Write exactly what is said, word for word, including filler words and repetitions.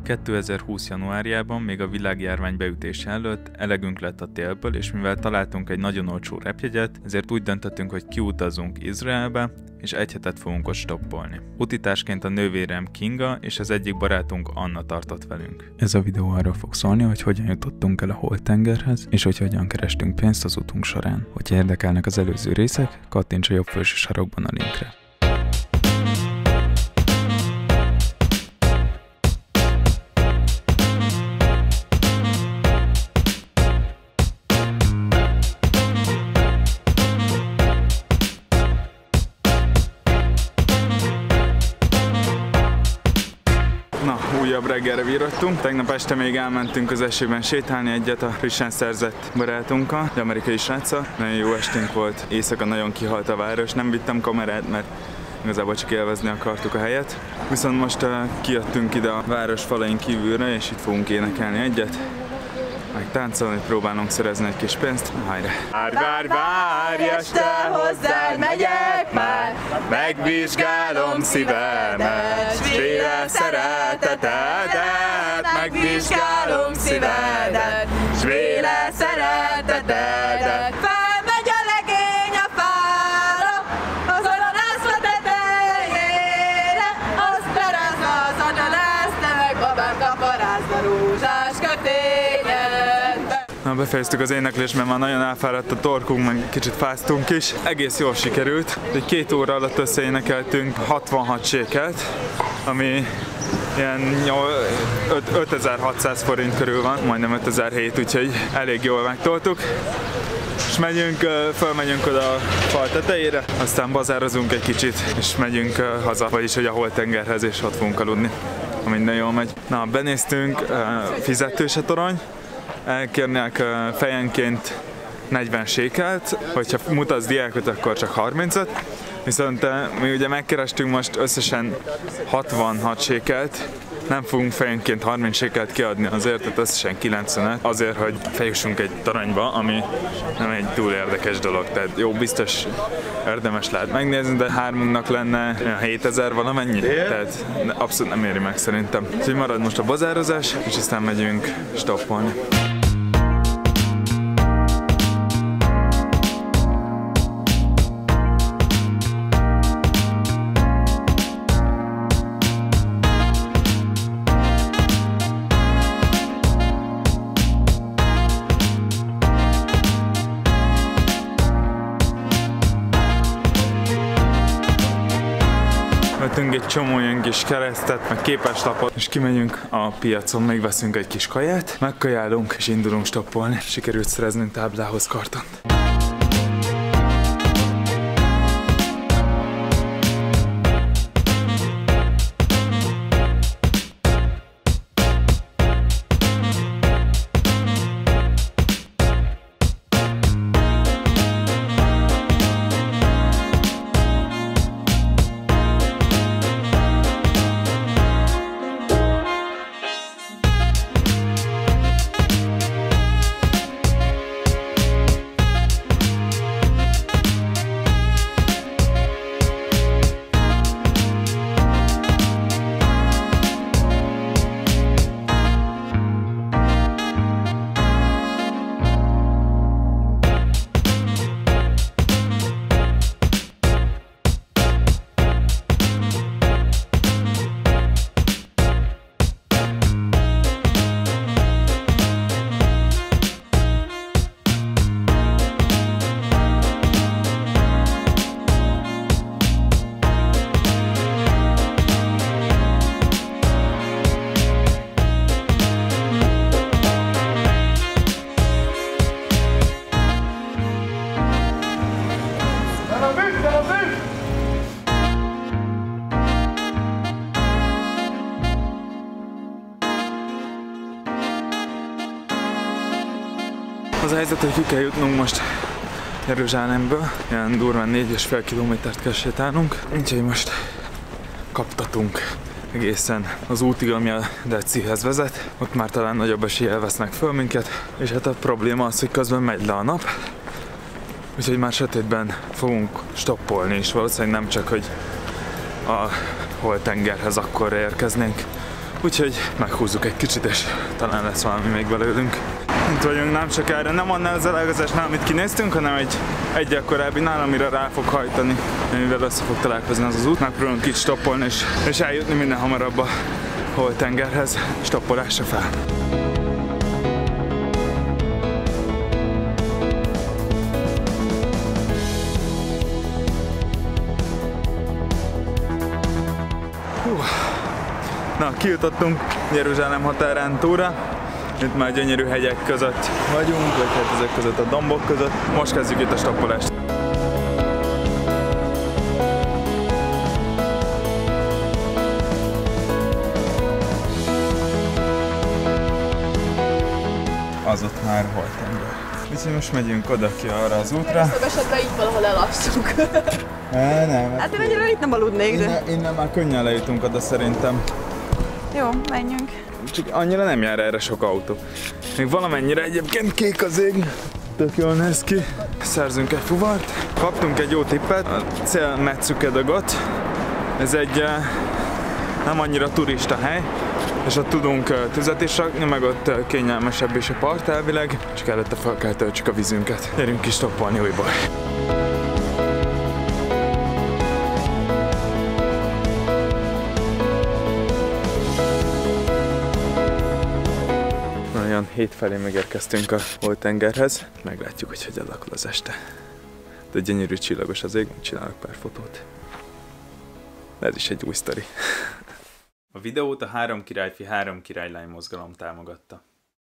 kétezer-húsz januárjában, még a világjárvány beütése előtt elegünk lett a télből, és mivel találtunk egy nagyon olcsó repjegyet, ezért úgy döntöttünk, hogy kiutazunk Izraelbe, és egy hetet fogunk ott stoppolni. Utitásként a nővérem Kinga és az egyik barátunk Anna tartott velünk. Ez a videó arról fog szólni, hogy hogyan jutottunk el a Holt-tengerhez, és hogy hogyan kerestünk pénzt az utunk során. Hogyha érdekelnek az előző részek, kattints a jobb felső sarokban a linkre. Na, újabb reggelre virottunk. Tegnap este még elmentünk az esőben sétálni egyet a frissen szerzett barátunkkal, egy amerikai sráccal. Nagyon jó esténk volt, éjszaka nagyon kihalt a város, nem vittem kamerát, mert igazából csak élvezni akartuk a helyet. Viszont most uh, kijöttünk ide a város falain kívülre, és itt fogunk énekelni egyet, meg táncolni, próbálunk szerezni egy kis pénzt. Hajrá! Várj, várj, várj, este hozzád megyek már, megvizsgálom szívemet, s véle szeretetedet, megvizsgálom szívedet, s véle szeretetedet. Felmegy a legény a fára, azon a lászló tetejére, azt perezve az ananász, te meg babám kaparázd a rózsás kötényedbe. Na, befejeztük az éneklést, mert már nagyon elfáradt a torkunk, meg kicsit fáztunk is. Egész jól sikerült. Egy két óra alatt összeénekeltünk hatvanhat sékelt, ami ilyen ötezer-hatszáz forint körül van, majdnem ötezer-hét, úgyhogy elég jól megtoltuk. És megyünk, fölmegyünk oda a fal tetejére, aztán bazározunk egy kicsit, és megyünk haza, vagyis hogy a Holt-tengerhez, és ott fogunk aludni, ha minden jól megy. Na, benéztünk, fizetős a torony, elkérnek fejenként negyven sékelt, hogyha mutatsz diákot, akkor csak harmincöt, viszont mi ugye megkerestünk most összesen hatvanhat sékelt, nem fogunk fejenként harminc sékelt kiadni azért, tehát összesen kilencvenet, azért, hogy feljussunk egy toronyba, ami nem egy túl érdekes dolog, tehát jó, biztos érdemes lehet megnézni, de hármunknak lenne hétezer valamennyi, tehát abszolút nem éri meg szerintem. Úgyhogy marad most a bazározás, és aztán megyünk stoppolni. Vettünk egy csomó ilyen kis keresztet, meg képeslapot, és kimegyünk a piacon, még veszünk egy kis kaját, megkajálunk, és indulunk stoppolni. Sikerült szereznünk táblához kartont. Az a helyzet, hogy ki kell jutnunk most Jeruzsálemből, ilyen durván négy és fél kilométert kell sétálnunk, úgyhogy most kaptatunk egészen az útig, ami a Dead Sea-hez vezet. Ott már talán nagyobb eséllyel vesznek föl minket, és hát a probléma az, hogy közben megy le a nap, úgyhogy már sötétben fogunk stoppolni, és valószínűleg nem csak, hogy a Holt-tengerhez akkor érkeznénk, Úgyhogy meghúzzuk egy kicsit, és talán lesz valami még belőlünk. Itt vagyunk nem sokára, nem annál az elágazásnál, amit kinéztünk, hanem egy egyel korábbinál, amire rá fog hajtani, amivel össze fog találkozni az az út. Megpróbálunk itt stoppolni, és, és eljutni minden hamarabb a holtengerhez, stoppolásra fel. Na, kijutottunk Jeruzsálem határán túlra. Itt már gyönyörű hegyek között vagyunk, vagy hát ezek között a dombok között. Most kezdjük itt a stoppolást. Az ott már holtenger. Viszont most megyünk oda ki arra az útra. Ezt esetben itt valahol elasszuk. Ne, nem. Hát én egyre itt nem aludnék, de... Innen, innen már könnyen lejutunk oda szerintem. Jó, menjünk. Csak annyira nem jár erre sok autó. Még valamennyire egyébként kék az ég. Tök jól néz ki. Szerzünk egy fuvart. Kaptunk egy jó tippet. A Cél Metszükedagot. Ez egy nem annyira turista hely. És ott tudunk tüzet is rakni, meg ott kényelmesebb is a part elvileg. Csak előtte fel kell töltsük a vízünket. Gyerünk is stoppolni újból. Olyan hét felé megérkeztünk a holtengerhez. Meglátjuk, hogy hogy alakul az este. De gyönyörű csillagos az ég, csinálok pár fotót. De ez is egy új sztori. A videót a Három királyfi, Három királylány mozgalom támogatta.